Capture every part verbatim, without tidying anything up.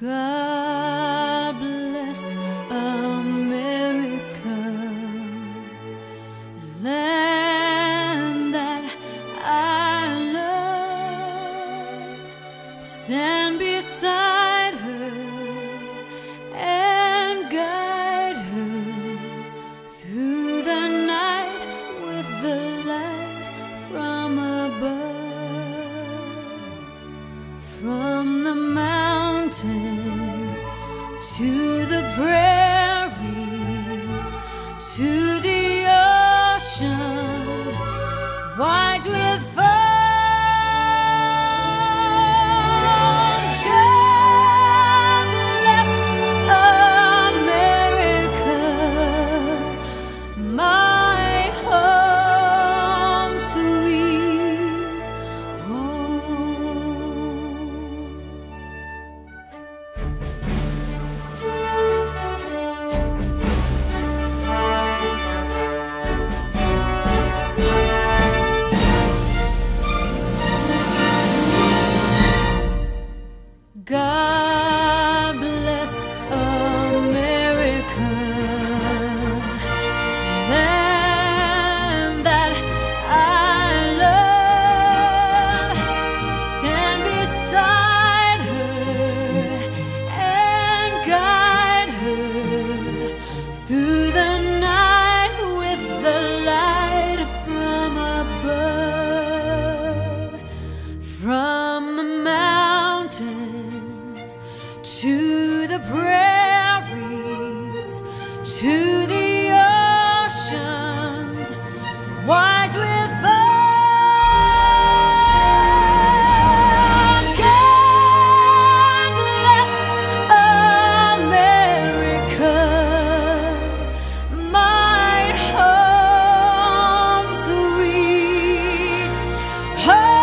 God bless America, land that I love. Stand beside her and guide her through the night with the light from above. From the mountains to the prairies, to the ocean, white with foam. God bless America, my home, sweet home. God bless America, land that I love. Stand beside her and guide her through the night with the light from above. From the mountains to the prairies, to the oceans, white with foam. God bless America, my home, sweet home.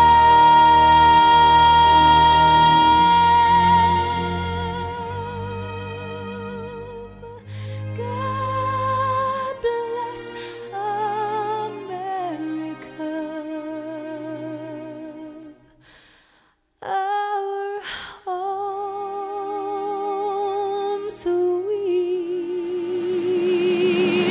God bless America, our home, sweet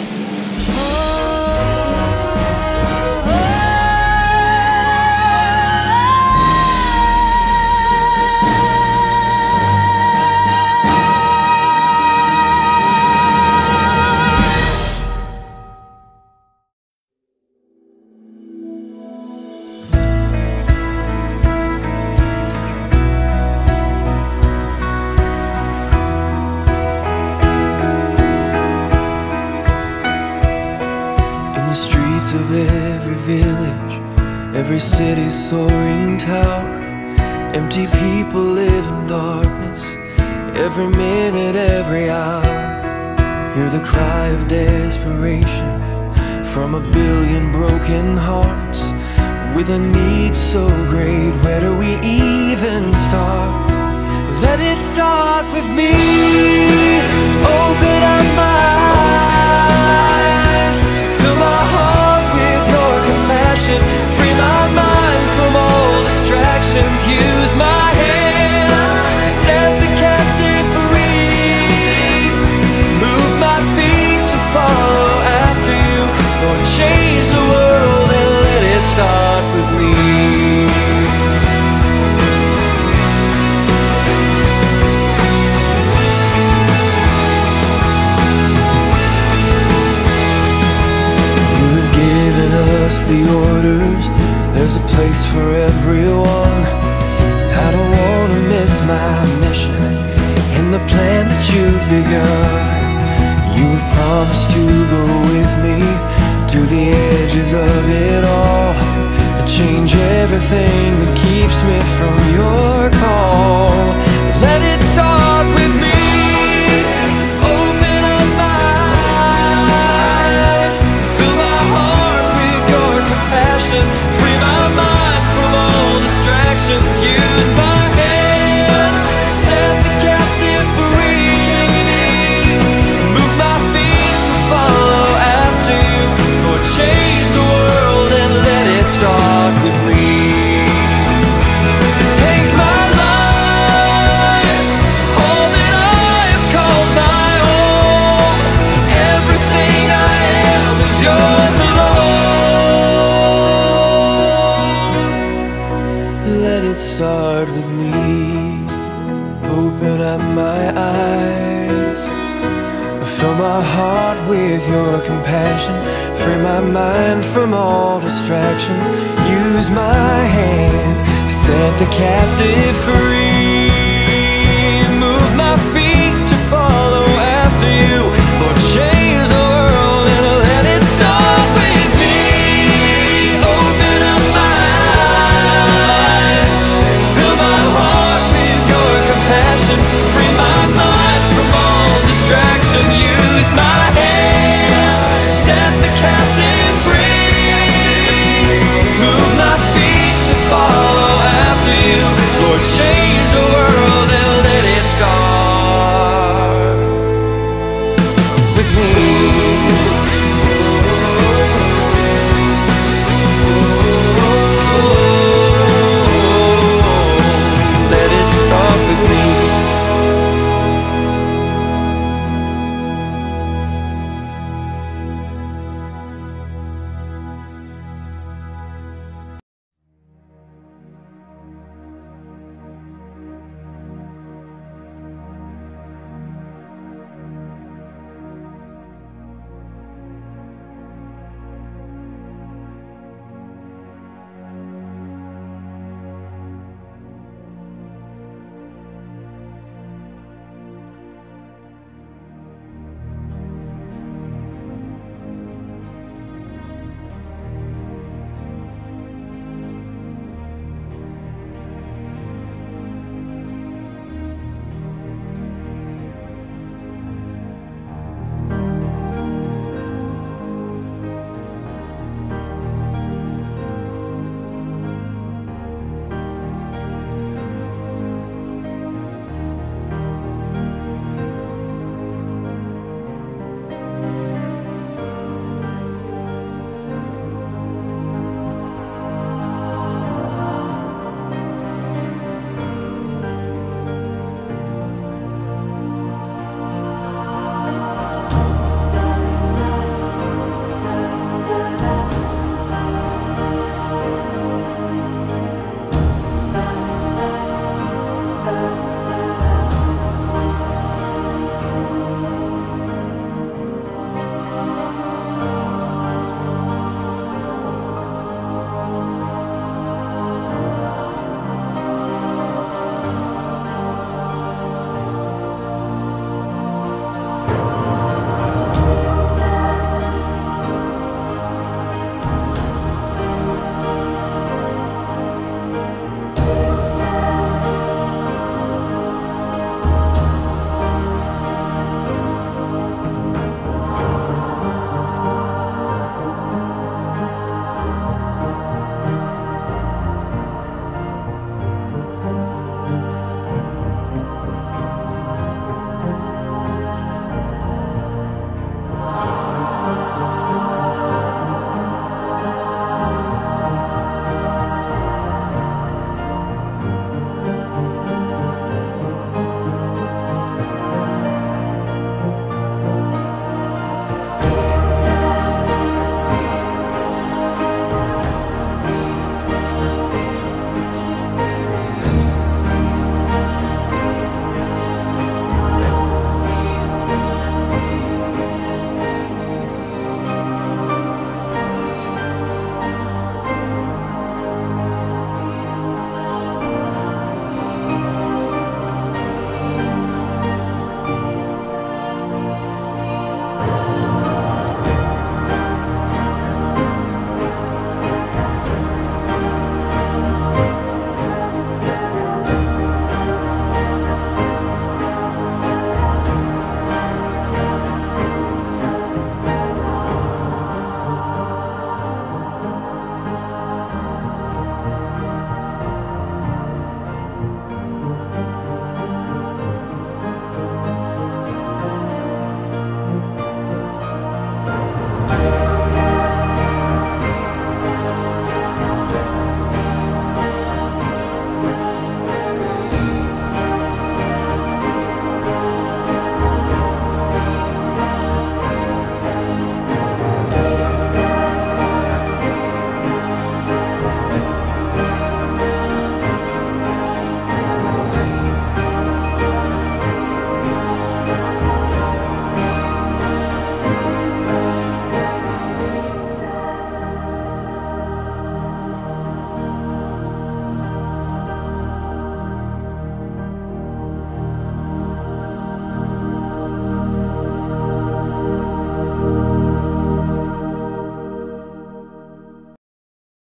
In the streets of every village, every city's soaring tower, empty people live in darkness, every minute, every hour. Hear the cry of desperation from a billion broken hearts, with a need so great, where do we even start? Let it start with me. Open up my eyes, fill my heart with your compassion, free my mind from all distractions. Use my hands to set the captive free, move my feet to follow after you. Lord, change the world and let it start with me. The orders, there's a place for everyone. I don't want to miss my mission in the plan that you've begun. You've promised to go with me to the edges of it all, and change everything that keeps me from your call. Let it start with me. Open up my eyes, fill my heart with your compassion, free my mind from all distractions. Use my hands to set the captive free, move my feet to follow after you. Lord, change the world and let it start with me. your compassion. Free my mind from all distractions. Use my hands to set the captive free.